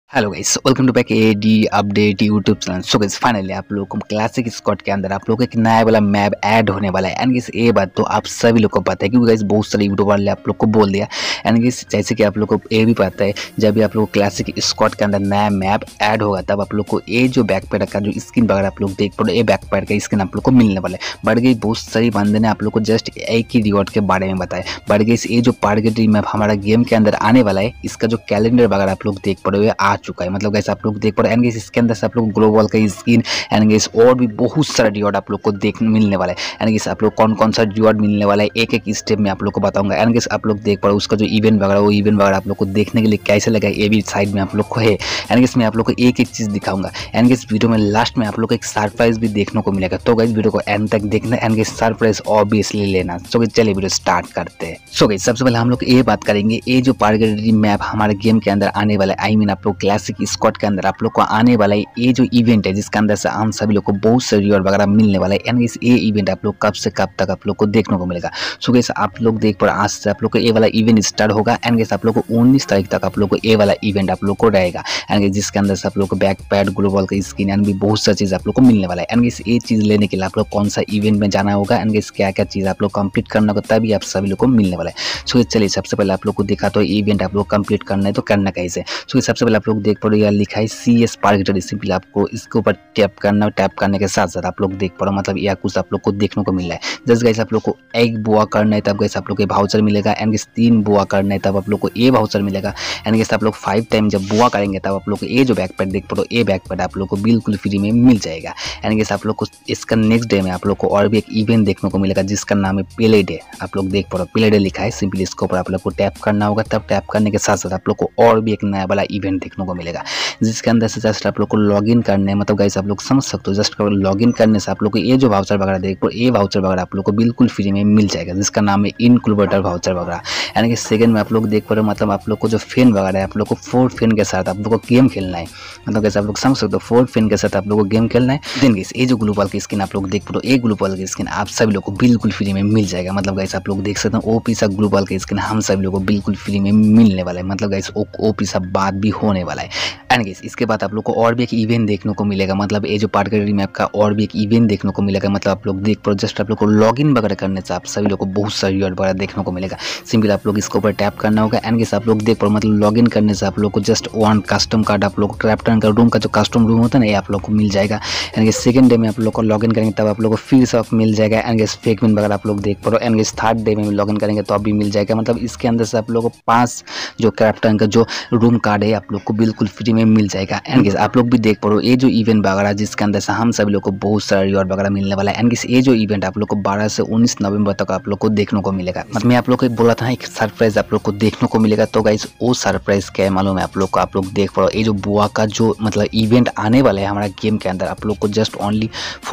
Hello guys, welcome to back AD update YouTube channel. So guys, finally आप लोगों को classic squad के अंदर आप लोगों को एक नया वाला मैप ऐड होने वाला है। एंड गाइस ये बात तो आप सभी लोग को पता है, क्योंकि गाइस बहुत सारे यूट्यूबर वाले आप लोग को बोल दिया। एंड गाइस जैसे कि आप लोग को ये भी पता है, जब भी आप लोग को क्लासिक स्क्वाड के अंदर नया मैप ऐड होगा तब आप लोग को ये जो बैक पैड का जो स्किन वगैरह आप लोग देख पा रहे हो, ये बैक पैड का स्किन आप लोग को मिलने वाला है। बढ़ गई बहुत सारी बंदे ने आप लोग को जस्ट एक ही रिवॉर्ड के बारे में बताया। बढ़ गई ये जो पार्गेटरी मैप हमारा गेम के अंदर आने वाला है, इसका जो कैलेंडर वगैरह आप लोग देख पा रहे हो आ चुका है। मतलब गाइस आप लोग देख पा रहे हैं। एंड गाइस इसके अंदर से आप लोग ग्लोबल का स्किन एंड गाइस और भी बहुत सारा रिवॉर्ड आप लोग को देखने मिलने वाला है। एंड गाइस आप लोग कौन कौन सा रिवॉर्ड मिलने वाला है एक एक स्टेप में आप लोग को बताऊंगा। एंड गाइस आप लोग देख पा रहे हो उसका जो इवेंट वगैरह, वो इवेंट वगैरह आप लोग को देखने के लिए कैसे लगा ये भी साइड में आप लोग को है। एंड गाइस मैं आप लोग को एक एक चीज दिखाऊंगा। एंड गाइस वीडियो में लास्ट में आप लोग को एक सरप्राइज भी देखने को मिलेगा, तो गाइस वीडियो को एंड तक देखना। एंड गाइस सरप्राइज ऑब्वियसली लेना। सो गाइस चलिए वीडियो स्टार्ट करते हैं। सो गाइस सबसे पहले हम लोग ये बात करेंगे, ये जो पार्गेटरी मैप हमारे गेम के अंदर आने वाला है, आई मीन आप लोग क्लासिक स्क्वाड के अंदर आप लोग को आने वाला है, ये जो इवेंट है जिसके अंदर से हम सभी लोग को बहुत से रिवॉर्ड वगैरह मिलने वाला है। एंड इस ये इवेंट आप लोग कब से कब तक आप लोग को देखने को मिलेगा। सो गाइस आप लोग देख पर आज से आप लोग को ये वाला इवेंट स्टार्ट होगा। एंड गाइस आप लोग को 19 तारीख तक आप लोग को ये वाला इवेंट आप लोग को रहेगा। एंड गाइस जिसके अंदर से आप लोग को बैक पैड, ग्लोबल का स्किन एंड भी बहुत सा चीज आप लोग को मिलने वाला है। एंड गाइस ये चीज लेने के लिए आप लोग कौन सा इवेंट में जाना होगा, एंड गाइस क्या क्या चीज आप लोग कंप्लीट करना होगा, तभी आप सभी लोग को मिलने वाला है। सो चलिए सबसे पहले आप लोग को दिखा तो इवेंट आप लोग कंप्लीट करना है तो करना कैसे। सो सबसे पहले आप लोग देख पा रहे हो यहाँ लिखा है CS पार्गेटरी। सिंपली आपको इसके ऊपर टैप करना, टैप करने के साथ साथ आप लोग देख पा रहे हो मतलब यह कुछ आप लोग को देखने को मिल रहा है। जस्ट गाइस आप लोग को एक बुआ करना है तब गाइस आप लोग को वाउचर मिलेगा। एंड गाइस 3 बुआ करना है तब आप लोग को ये वाउचर मिलेगा। एंड गाइस आप लोग 5 टाइम जब बुआ करेंगे तब आप लोग को ये जो बैक पैड देख पा रहे हो, ये बैक पैड आप लोग को बिल्कुल फ्री में मिल जाएगा। एंड गाइस आप लोग को इसका नेक्स्ट डे में आप लोग को और भी एक इवेंट देखने को मिलेगा जिसका नाम है प्ले डे। आप लोग देख पा रहे हो प्ले डे लिखा है। सिंपली इसके ऊपर आप लोग को टैप करना होगा, तब टैप करने के साथ साथ आप लोग को और भी एक नया वाला इवेंट देखने को मिलेगा जिसके अंदर से जस्ट आप लोग को लॉग इन करना है। मतलब गाइस आप लोग समझ सकते हो, जस्ट लॉग इन करने से आप लोग को ये जो वाउचर वगैरह देख पा रहे हो, ये वाउचर वगैरह आप लोग को बिल्कुल फ्री में मिल जाएगा जिसका नाम है इनक्यूबेटर वाउचर वगैरह। यानी कि सेकंड में आप लोग देख पा रहे हो मतलब आप लोग को जो फैन वगैरह है, आप लोग को 4 फैन के साथ आप लोग को गेम खेलना है। मतलब गाइस आप लोग समझ सकते हो 4 फैन के साथ आप लोग को गेम खेलना है। देन गाइस ये जो ग्लोबल की स्किन आप लोग देख पा रहे हो, ये ग्लोबल की स्किन आप सभी लोग को बिल्कुल फ्री में मिल जाएगा। मतलब गाइस आप लोग देख सकते हो ओपी सा ग्लोबल की स्किन हम सभी लोग को बिल्कुल फ्री में मिलने वाला है। मतलब गाइस ओपी सा बात भी होने वाला है। एंड गाइस इसके बाद आप लोग को और भी एक इवेंट देखने को मिलेगा। मतलब ये जो पार्गेटरी मैप का और भी एक इवेंट देखने को मिलेगा। मतलब आप लोग देख पा रहे हो जस्ट आप लोग को लॉगिन वगैरह करने से आप सभी लोग को बहुत सारे रिवॉर्ड वगैरह देखने को मिलेगा। सिंपल आप लोग इसके ऊपर टैप करना होगा। एंड गाइस आप लोग देख पा रहे हो मतलब लॉगिन करने से आप लोग को जस्ट 1 कस्टम कार्ड आप लोग को क्राफ्टन का रूम का जो कस्टम रूम होता है ना, ये आप लोग को मिल जाएगा। एंड गाइस सेकंड डे में आप लोग को लॉगिन करेंगे तब आप लोग को फिर से मिल जाएगा। एंड गाइस फेक विन वगैरह आप लोग देख पा रहे हो। एंड गाइस थर्ड डे में लॉगिन करेंगे तो अभी मिल जाएगा। मतलब इसके अंदर से आप लोग को 5 जो क्राफ्टन का जो रूम कार्ड है आप लोग को बिल्कुल फ्री में मिल जाएगा। एंड गाइस आप लोग भी देख पा रहे हो ये जो इवेंट वगैरह जिसके अंदर से हम सभी लोग को बहुत सारा रिवॉर्ड वगैरह मिलने वाला है। एंड गाइस ये जो इवेंट आप लोग को 12 से 19 नवंबर तक आप लोग को देखने को मिलेगा। मतलब मैं आप लोग को बोला था एक सरप्राइज आप लोग को देखने को मिलेगा, तो गाइस वो सरप्राइज क्या है मालूम है आप लोग को। आप लोग देख पा रहे हो ये जो बुआ का जो मतलब इवेंट आने वाला है हमारा गेम के अंदर, आप लोग को जस्ट ओनली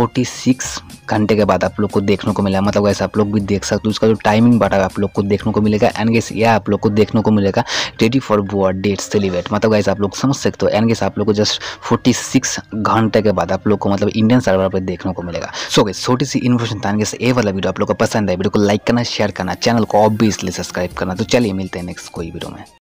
46 घंटे के बाद आप लोग को देखने को मिला। मतलब गाइस आप लोग भी देख सकते हो उसका जो टाइमिंग बटा आप लोग को देखने को मिलेगा। एंड गाइस यह आप लोग को देखने को मिलेगा ready for booyah day celebrate. मतलब गाइस आप लोग समझ सकते हो। एंड गाइस आप लोग को जस्ट 46 घंटे के बाद आप लोग को मतलब इंडियन सर्वर पर देखने को मिलेगा। सो गाइस छोटी सी इन्फॉर्मेशन था। ये वाला वीडियो आप लोग को पसंद है, वीडियो को लाइक करना, शेयर करना, चैनल को ऑब्वियसली सब्सक्राइब करना। तो चलिए मिलते हैं नेक्स्ट कोई वीडियो में।